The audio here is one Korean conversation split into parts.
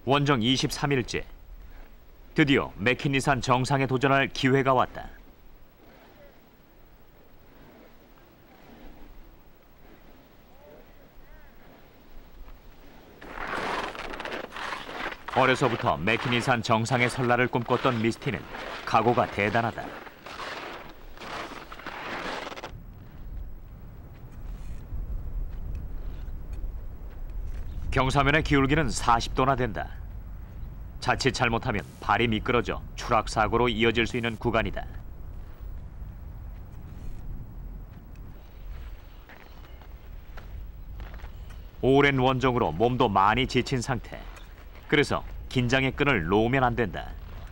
원정 23일째. 드디어 맥킨리산 정상에 도전할 기회가 왔다. 어려서부터 맥킨리산 정상의 설날을 꿈꿨던 미스티는 각오가 대단하다. 경사면의 기울기는 40도나 된다. 자칫 잘못하면 발이 미끄러져 추락사고로 이어질 수 있는 구간이다. 오랜 원정으로 몸도 많이 지친 상태. 그래서 긴장의 끈을 놓으면 안 된다.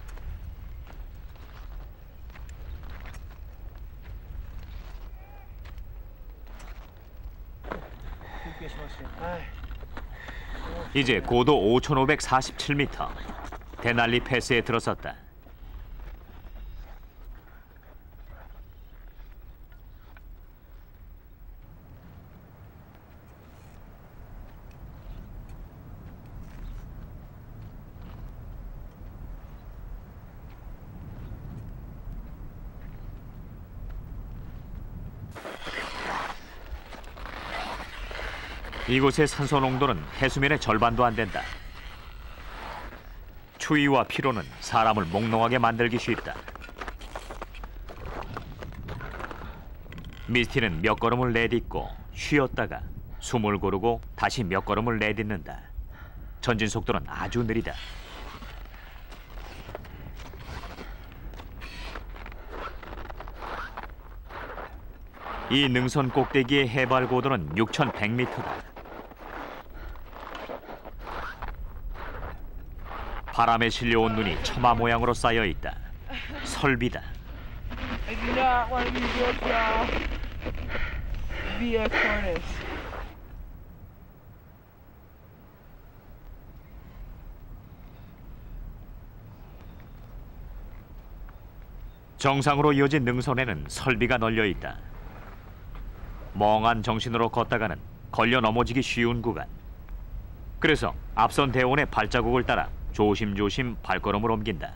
이제 고도 5,547m. 데날리 패스에 들어섰다. 이곳의 산소 농도는 해수면의 절반도 안 된다. 추위와 피로는 사람을 몽롱하게 만들기 쉽다. 미스티는 몇 걸음을 내딛고 쉬었다가 숨을 고르고 다시 몇 걸음을 내딛는다. 전진 속도는 아주 느리다. 이 능선 꼭대기의 해발 고도는 6,100m다. 바람에 실려온 눈이 처마 모양으로 쌓여 있다. 설비다. 정상으로 이어진 능선에는 설비가 널려 있다. 멍한 정신으로 걷다가는 걸려 넘어지기 쉬운 구간. 그래서 앞선 대원의 발자국을 따라 조심조심 발걸음을 옮긴다.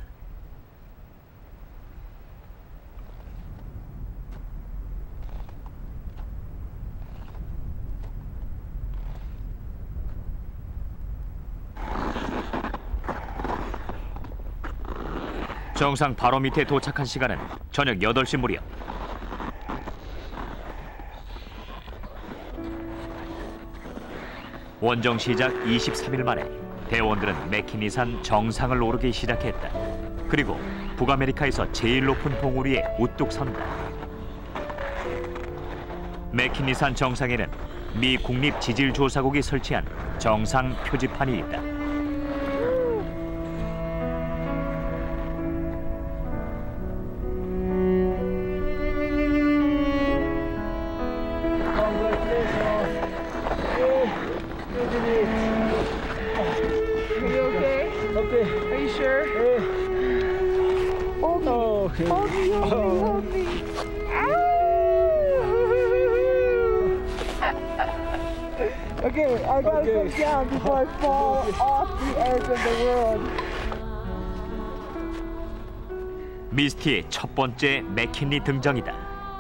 정상 바로 밑에 도착한 시간은 저녁 8시 무렵. 원정 시작 23일 만에 대원들은 맥킨리산 정상을 오르기 시작했다. 그리고 북아메리카에서 제일 높은 봉우리에 우뚝 선다. 맥킨리산 정상에는 미 국립지질조사국이 설치한 정상 표지판이 있다. Okay, I gotta go down before I fall off the edge of the world. 미스티의 첫 번째 맥킨리 등정이다.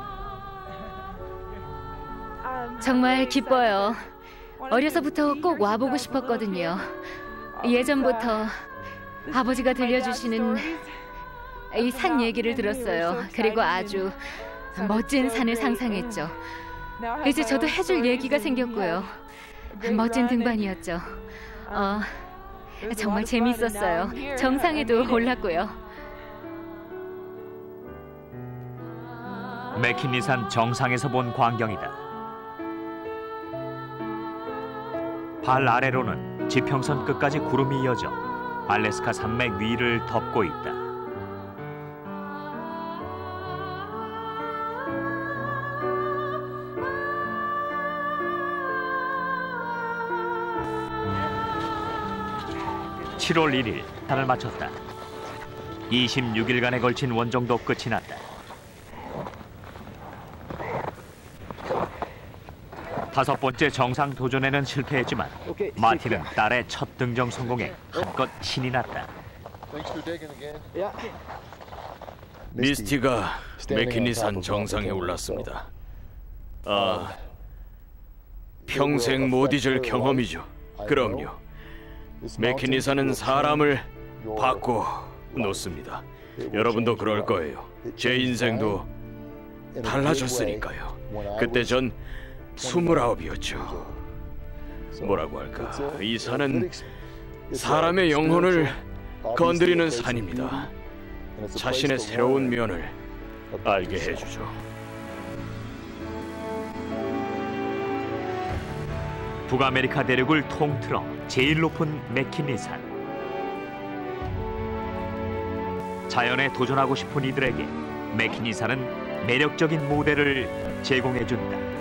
정말 기뻐요. 어려서부터 꼭 와보고 싶었거든요. 예전부터 아버지가 들려주시는 이 산 얘기를 들었어요. 그리고 아주 멋진 산을 상상했죠. 이제 저도 해줄 얘기가 생겼고요. 멋진 등반이었죠. 정말 재밌었어요. 정상에도 올랐고요. 맥킨리산 정상에서 본 광경이다. 발 아래로는 지평선 끝까지 구름이 이어져 알래스카 산맥 위를 덮고 있다. (7월 1일) 달을 마쳤다. 26일간에 걸친 원정도 끝이 났다. 5번째 정상 도전에는 실패했지만 마틴은 딸의 첫 등정 성공에 한껏 신이 났다. 미스티가 맥키니산 정상에 올랐습니다. 평생 못 잊을 경험이죠. 그럼요. 맥키니산은 사람을 바꿔 놓습니다. 여러분도 그럴 거예요. 제 인생도 달라졌으니까요. 그때 전 29이었죠. 뭐라고 할까? 이 산은 사람의 영혼을 건드리는 산입니다. 자신의 새로운 면을 알게 해주죠. 북아메리카 대륙을 통틀어 제일 높은 맥키니산. 자연에 도전하고 싶은 이들에게 맥키니산은 매력적인 모델을 제공해준다.